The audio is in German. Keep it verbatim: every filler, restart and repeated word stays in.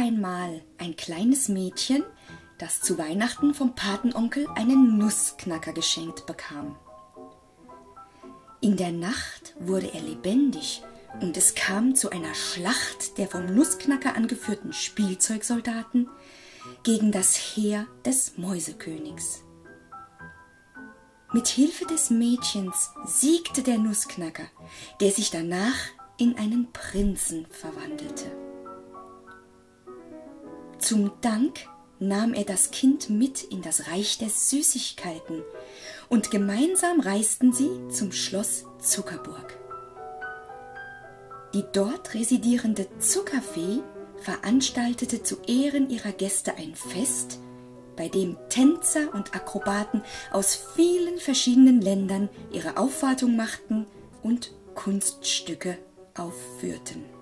einmal ein kleines Mädchen, das zu Weihnachten vom Patenonkel einen Nussknacker geschenkt bekam. In der Nacht wurde er lebendig und es kam zu einer Schlacht der vom Nussknacker angeführten Spielzeugsoldaten gegen das Heer des Mäusekönigs. Mit Hilfe des Mädchens siegte der Nussknacker, der sich danach in einen Prinzen verwandelte. Zum Dank nahm er das Kind mit in das Reich der Süßigkeiten und gemeinsam reisten sie zum Schloss Zuckerburg. Die dort residierende Zuckerfee veranstaltete zu Ehren ihrer Gäste ein Fest, bei dem Tänzer und Akrobaten aus vielen verschiedenen Ländern ihre Aufwartung machten und Kunststücke aufführten.